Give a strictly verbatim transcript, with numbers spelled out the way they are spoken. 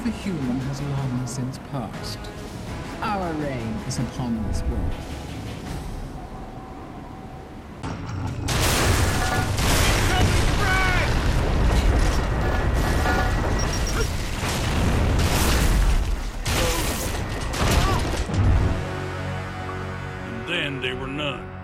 the human has long since passed. Our reign is upon this world. Then they were none.